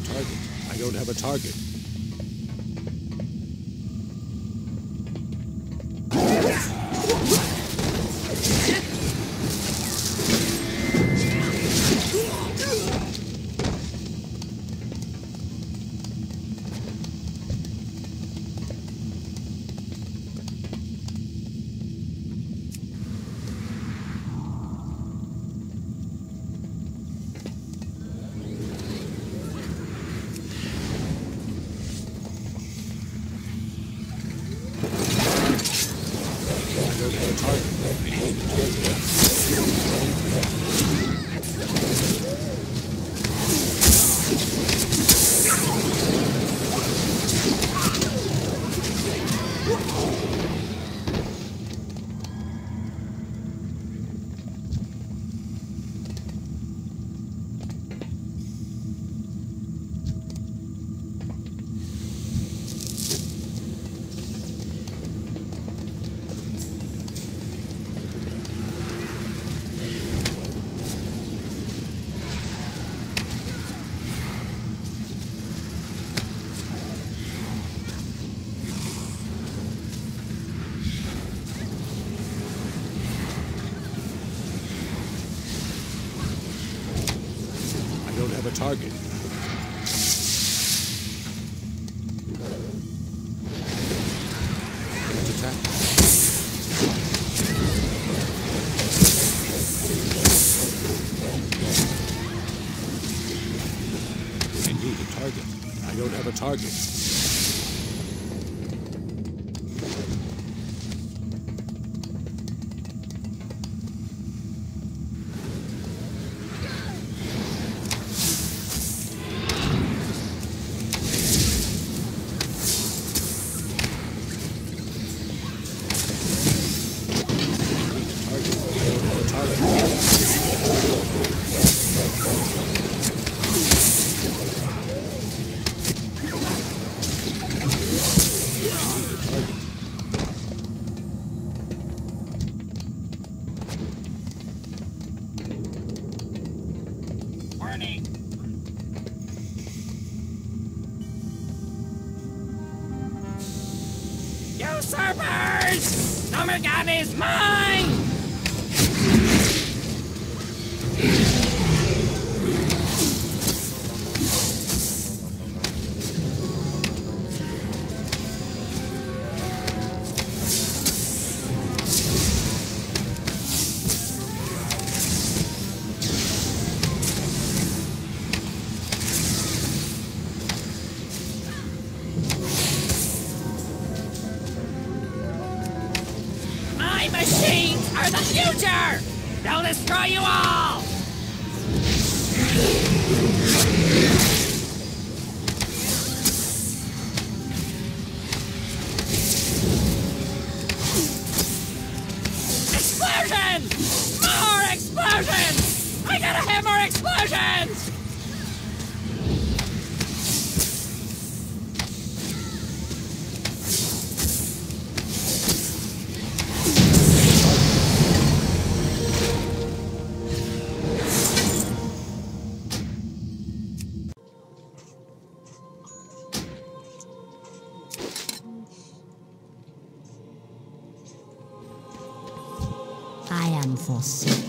target. I don't have a target. Have a target. Let's attack. I need a target. I don't have a target. Usurpers! Nomergan is mine! Machines are the future! They'll destroy you all! Explosions! More explosions! I gotta have more explosions! I am forsaken.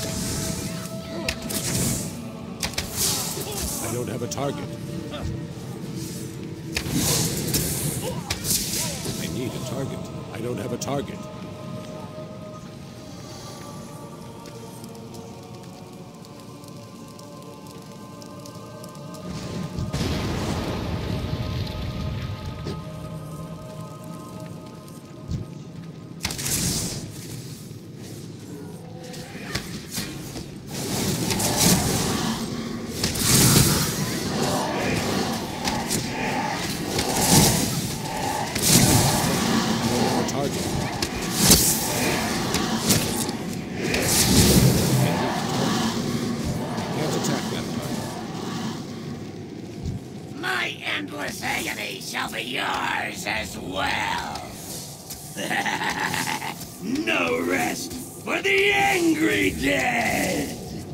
I don't have a target. I need a target. I don't have a target. My endless agony shall be yours as well. No rest for the angry dead.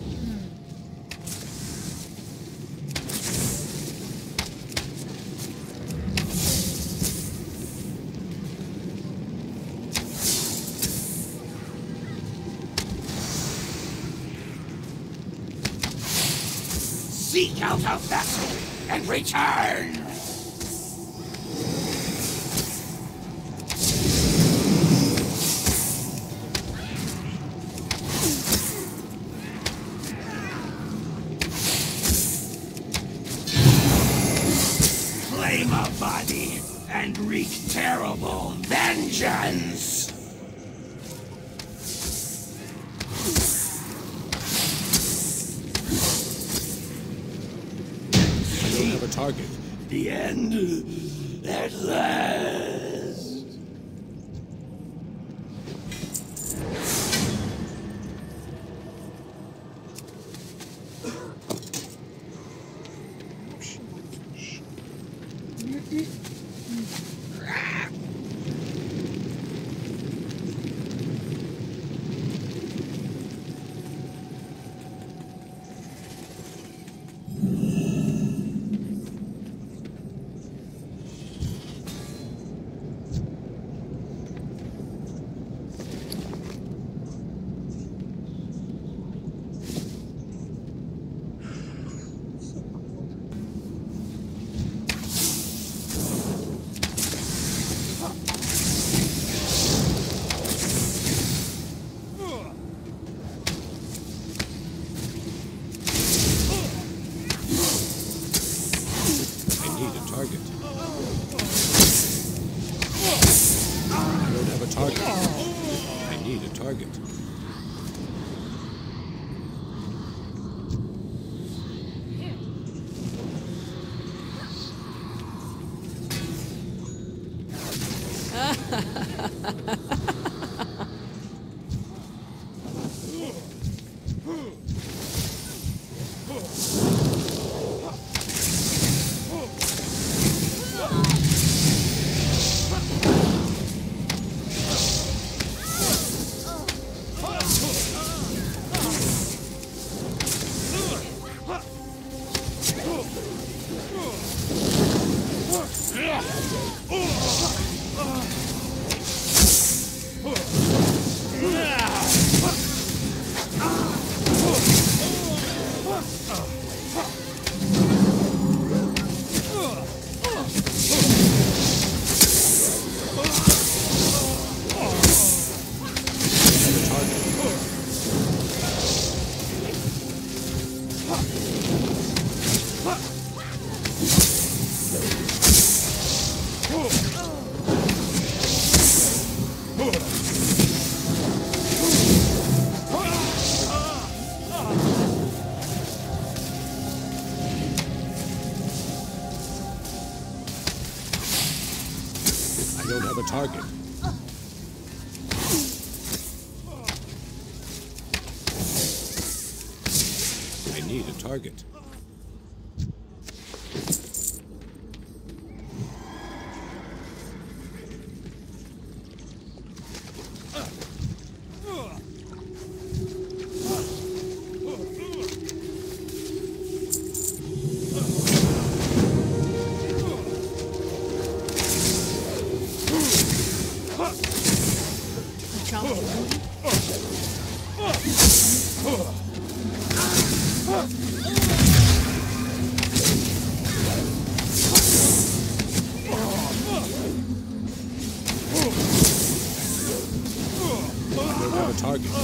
Seek out a vessel and return! Claim a body and wreak terrible vengeance! Have a target. The end at last. Target. I don't have a target. I need a target. I don't have a target. I need a target.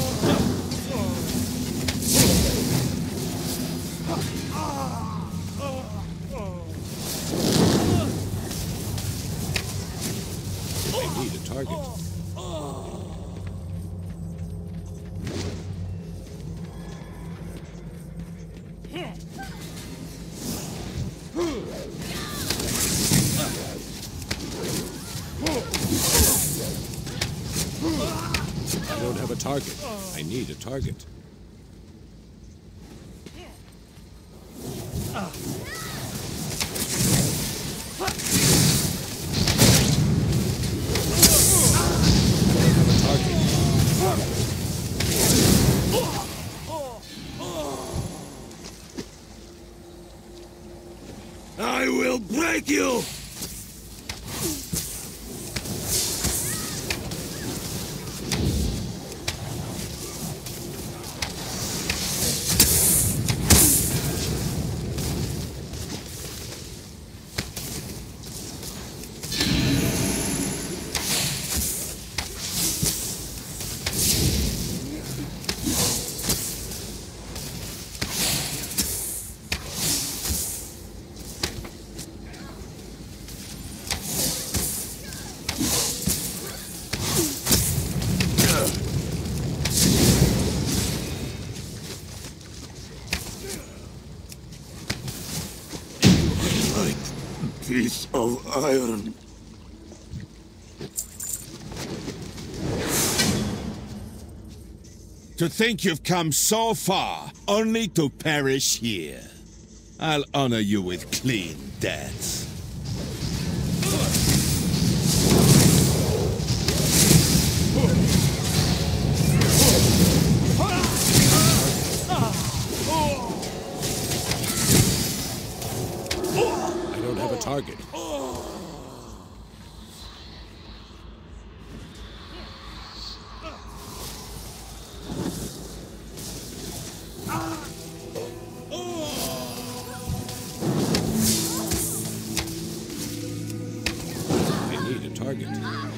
I need a target. I don't have a target. I need a target. I will break you! Piece of iron. To think you've come so far, only to perish here. I'll honor you with clean deaths. I don't have a target. I need a target.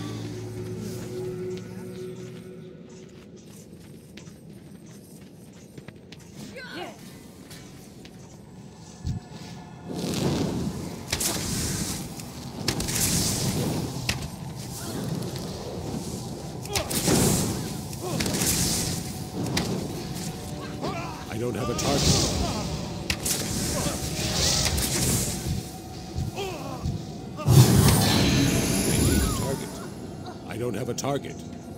I don't have a target. I need a target. I don't have a target.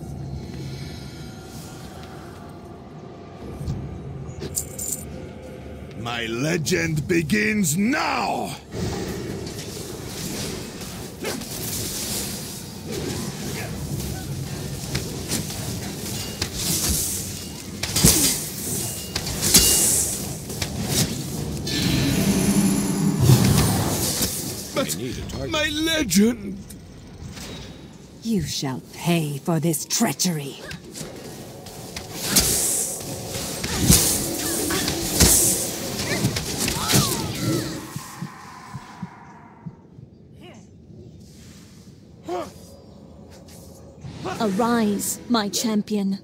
My legend begins now! I need a target. My legend! You shall pay for this treachery. Arise, my champion.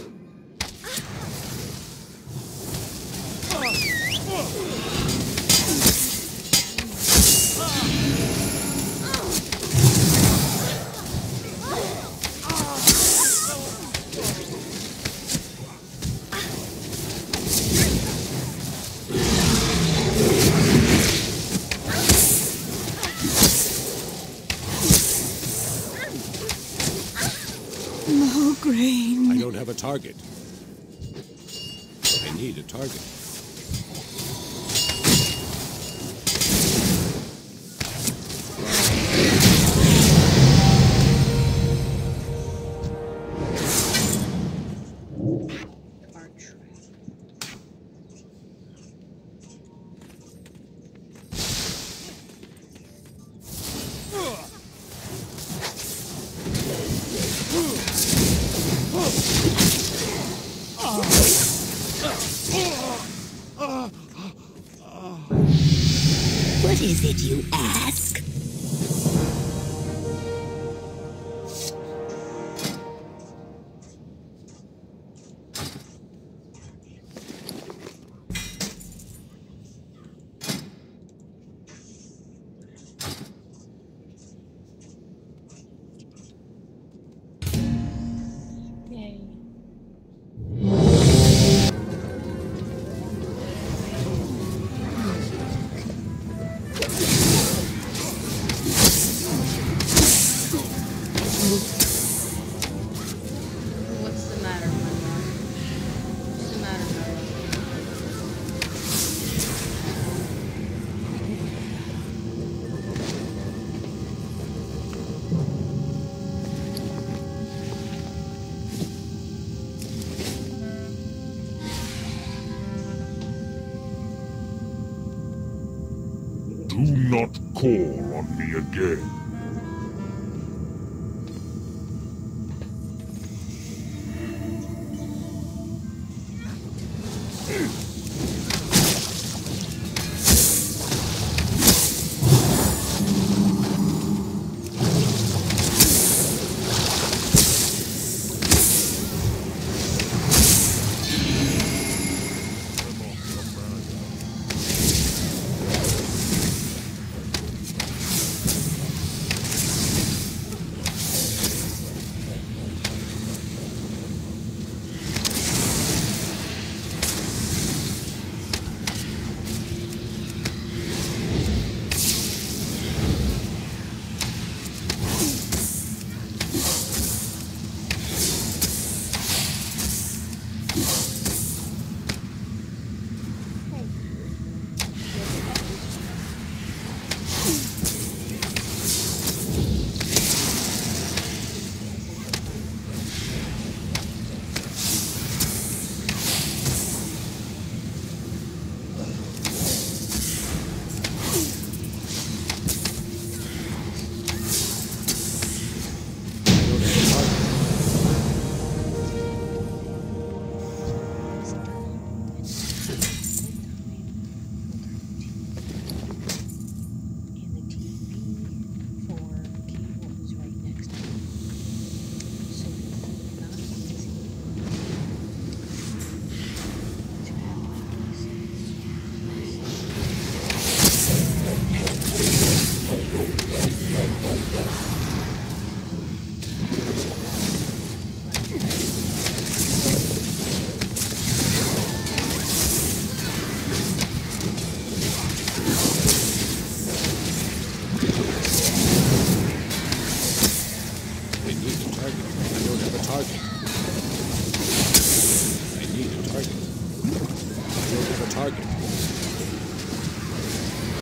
Mograine. I don't have a target. I need a target. What is it you ask? Do not call on me again. Target.